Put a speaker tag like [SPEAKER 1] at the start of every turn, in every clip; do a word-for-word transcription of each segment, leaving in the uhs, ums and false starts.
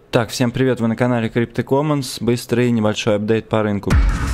[SPEAKER 1] Так, всем привет, вы на канале Crypto Commons. Быстрый небольшой апдейт по рынку.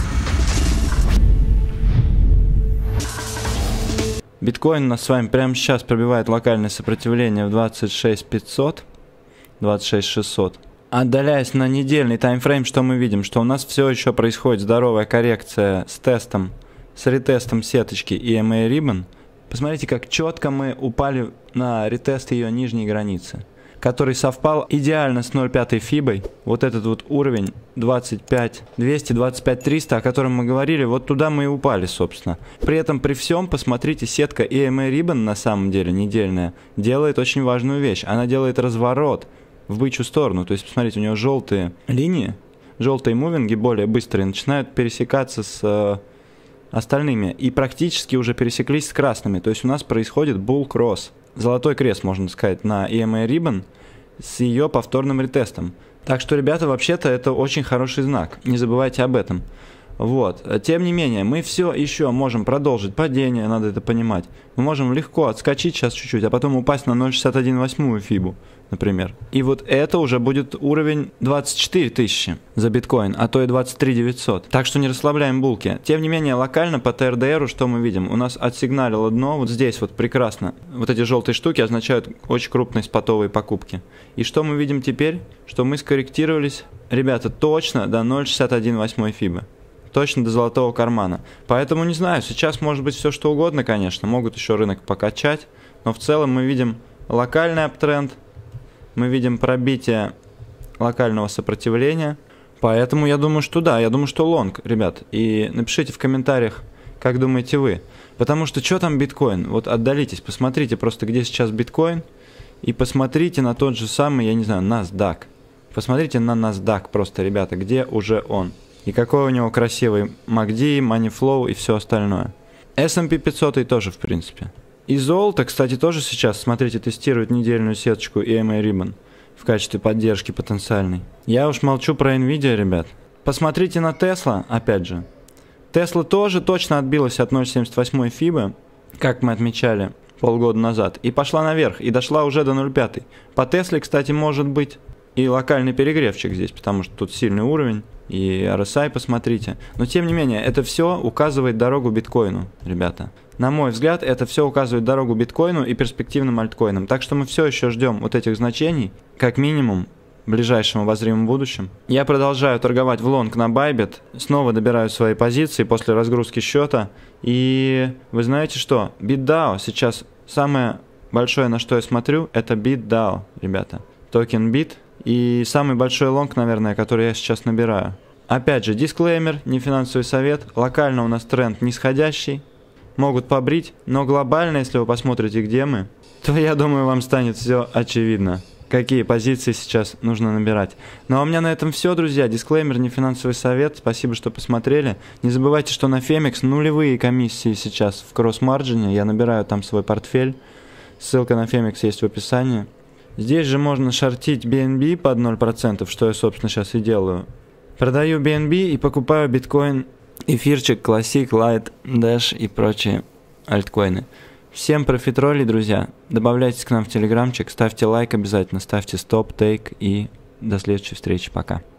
[SPEAKER 1] Биткоин у нас с вами прямо сейчас пробивает локальное сопротивление в двадцать шесть пятьсот, двадцать шесть шестьсот. Отдаляясь на недельный таймфрейм, что мы видим? Что у нас все еще происходит здоровая коррекция с тестом, с ретестом сеточки и эм эй Ribbon. Посмотрите, как четко мы упали на ретест ее нижней границы, который совпал идеально с ноль целых пять фибой. Вот этот вот уровень двадцать пять двести, двадцать пять триста, о котором мы говорили, вот туда мы и упали, собственно. При этом, при всем, посмотрите, сетка и эм эй Ribbon, на самом деле, недельная, делает очень важную вещь. Она делает разворот в бычью сторону. То есть, посмотрите, у нее желтые линии, желтые мувинги, более быстрые, начинают пересекаться с э, остальными. И практически уже пересеклись с красными. То есть, у нас происходит bull cross. Золотой крест, можно сказать, на и эм эй Ribbon с ее повторным ретестом. Так что, ребята, вообще-то это очень хороший знак. Не забывайте об этом. Вот. Тем не менее, мы все еще можем продолжить падение, надо это понимать. Мы можем легко отскочить сейчас чуть-чуть, а потом упасть на ноль целых шестьдесят один восьмую фибу, например. И вот это уже будет уровень двадцать четыре тысячи за биткоин, а то и двадцать три девятьсот. Так что не расслабляем булки. Тем не менее, локально по тэ эр дэ эру что мы видим? У нас отсигналило дно, вот здесь вот прекрасно. Вот эти желтые штуки означают очень крупные спотовые покупки. И что мы видим теперь? Что мы скорректировались, ребята, точно до ноль целых шестьдесят один восьмую фибы. Точно до золотого кармана. Поэтому, не знаю, сейчас может быть все что угодно, конечно. Могут еще рынок покачать. Но в целом мы видим локальный аптренд. Мы видим пробитие локального сопротивления. Поэтому я думаю, что да. Я думаю, что лонг, ребят. И напишите в комментариях, как думаете вы. Потому что что там биткоин? Вот отдалитесь, посмотрите просто, где сейчас биткоин. И посмотрите на тот же самый, я не знаю, NASDAQ. Посмотрите на NASDAQ просто, ребята, где уже он. И какой у него красивый эм эй ди, Moneyflow и все остальное. эс энд пи пятьсот и тоже, в принципе. И золото, кстати, тоже сейчас, смотрите, тестирует недельную сеточку и эм эй Ribbon в качестве поддержки потенциальной. Я уж молчу про Nvidia, ребят. Посмотрите на Tesla, опять же. Tesla тоже точно отбилась от ноль целых семьдесят восьмой фибы, как мы отмечали полгода назад, и пошла наверх, и дошла уже до ноль целых пять. По Тесле, кстати, может быть и локальный перегревчик здесь, потому что тут сильный уровень. И ар эс ай посмотрите. Но тем не менее, это все указывает дорогу биткоину, ребята. На мой взгляд, это все указывает дорогу биткоину и перспективным альткоинам. Так что мы все еще ждем вот этих значений, как минимум, в ближайшем обозримом будущем. Я продолжаю торговать в лонг на Bybit. Снова добираю свои позиции после разгрузки счета. И вы знаете что? BitDAO сейчас самое большое, на что я смотрю, это BitDAO, ребята. Токен бит. И самый большой лонг, наверное, который я сейчас набираю. Опять же, дисклеймер, не финансовый совет. Локально у нас тренд нисходящий. Могут побрить, но глобально, если вы посмотрите, где мы, то, я думаю, вам станет все очевидно, какие позиции сейчас нужно набирать. Ну а у меня на этом все, друзья. Дисклеймер, не финансовый совет. Спасибо, что посмотрели. Не забывайте, что на Фемекс нулевые комиссии сейчас в кросс-марджине. Я набираю там свой портфель. Ссылка на Фемекс есть в описании. Здесь же можно шортить би эн би под ноль процентов, что я, собственно, сейчас и делаю. Продаю би эн би и покупаю биткоин, эфирчик, Classic, Light, Dash и прочие альткоины. Всем профитролей, друзья. Добавляйтесь к нам в телеграмчик, ставьте лайк обязательно, ставьте стоп, тейк и до следующей встречи. Пока.